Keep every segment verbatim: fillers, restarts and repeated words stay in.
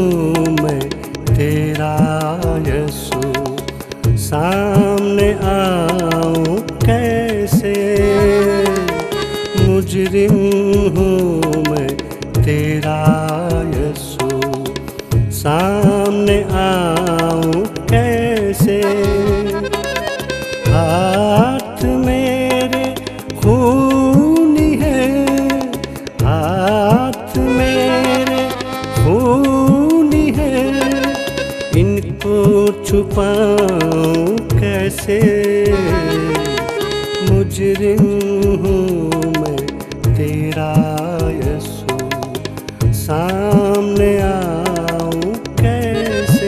हूँ मैं तेरा यीशु, सामने आऊँ कैसे। मुजरिम हूँ मैं तेरा यीशु, सामने आऊँ कैसे। हाथ मेरे खूनी है, हाथ मेरे खूनी है, इनको छुपाऊँ कैसे। मुजरिम हूँ मैं तेरा यीशु, सामने आऊँ कैसे।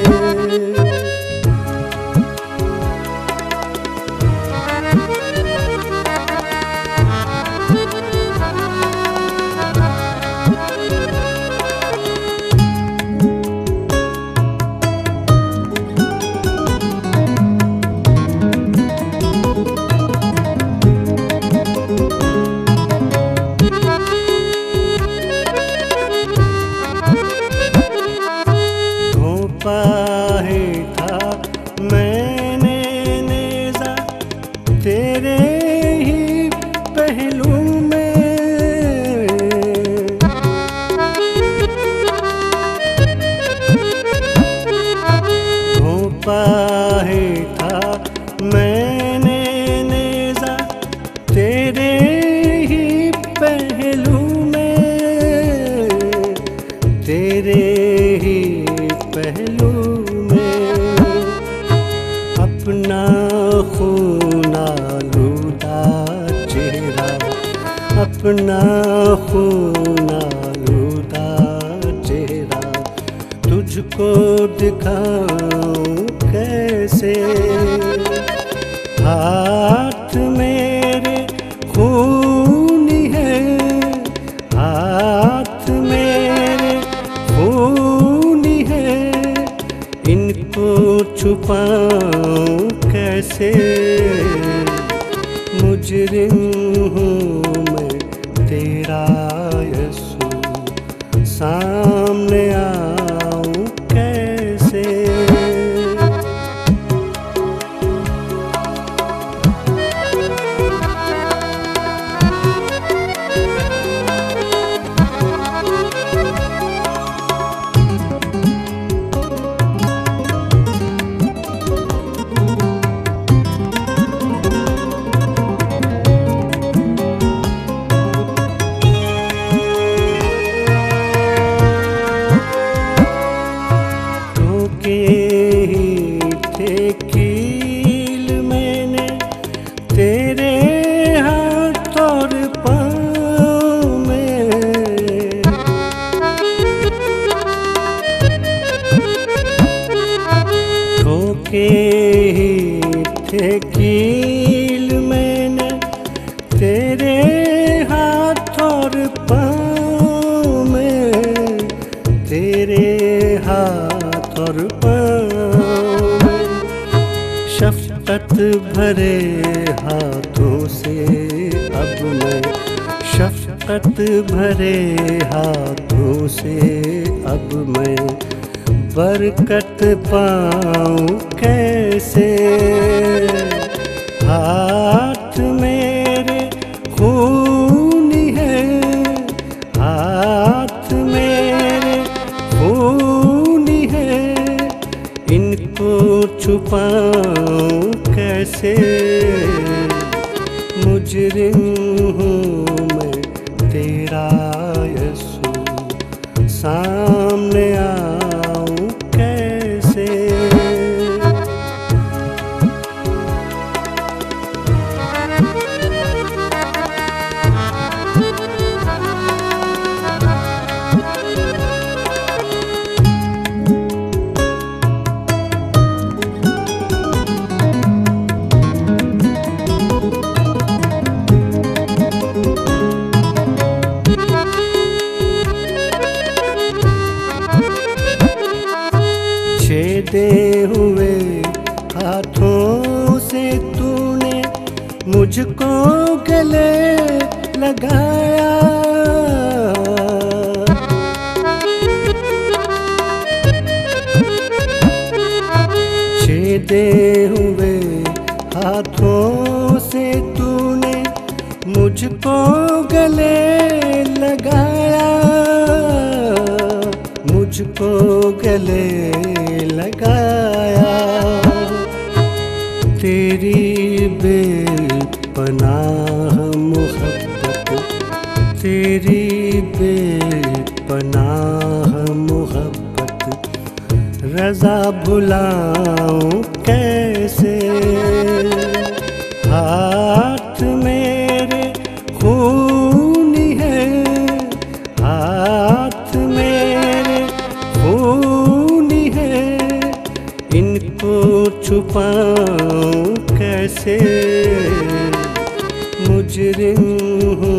पाही था मैंने नेज़ा तेरे ही पहलू में, पाही था मैंने नेज़ा तेरे ही पहलू में, तेरे ही पहलू में। अपना खून आलूदा चेहरा, अपना खून आलूदा चेहरा तुझको दिखाऊं कैसे। हाथ मेरे खूनी है, हाथ मेरे खूनी है, इनको छुपाऊं कैसे। मुजरिम हूँ मैं तेरा यीशु, सामने आऊँ कैसे। कील मैंने तेरे हाथ और पाँव में, ठोके ही थे कील मैंने तेरे हाथ और पाँव में, तेरे हाथ और पाँव। शफ़क़त भरे हाथों से अब मैं, शफ़क़त भरे हाथों से अब मैं बरकत पाऊँ कैसे। हाथ मेरे खूनी है, हाथ मेरे खूनी है, इनको छुपाऊं कैसे। मुजरिम हूँ मैं तेरा यीशु, सामने आऊँ कैसे। छेदे हुए हाथों से तूने मुझको गले लगाया, भीगते हुए हाथों से तूने मुझको गले लगाया, मुझको गले लगाया। तेरी बेपनाह मोहब्बत, तेरी बेपनाह मोहब्बत रज़ा भुलाऊं कैसे। हाथ मेरे खूनी है, हाथ मेरे खूनी है, इनको छुपाऊं कैसे। मुजरिम हूँ